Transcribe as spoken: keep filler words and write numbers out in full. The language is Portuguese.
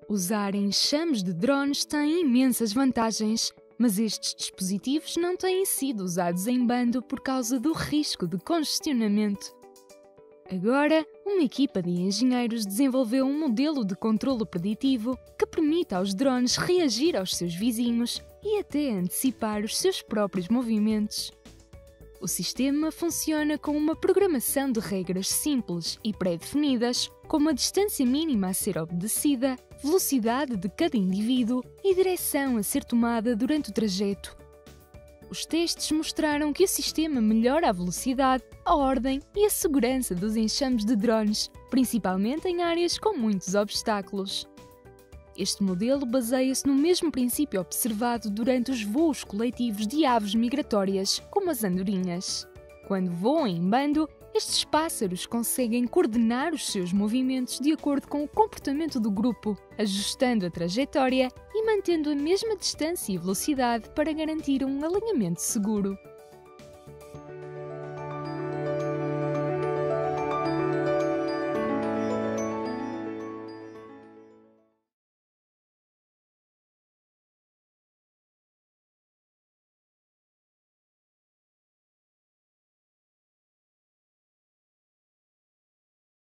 Usar enxames de drones tem imensas vantagens, mas estes dispositivos não têm sido usados em bando por causa do risco de congestionamento. Agora, uma equipa de engenheiros desenvolveu um modelo de controlo preditivo que permite aos drones reagir aos seus vizinhos e até antecipar os seus próprios movimentos. O sistema funciona com uma programação de regras simples e pré-definidas, como a distância mínima a ser obedecida, velocidade de cada indivíduo e direção a ser tomada durante o trajeto. Os testes mostraram que o sistema melhora a velocidade, a ordem e a segurança dos enxames de drones, principalmente em áreas com muitos obstáculos. Este modelo baseia-se no mesmo princípio observado durante os voos coletivos de aves migratórias, como as andorinhas. Quando voam em bando, estes pássaros conseguem coordenar os seus movimentos de acordo com o comportamento do grupo, ajustando a trajetória e mantendo a mesma distância e velocidade para garantir um alinhamento seguro.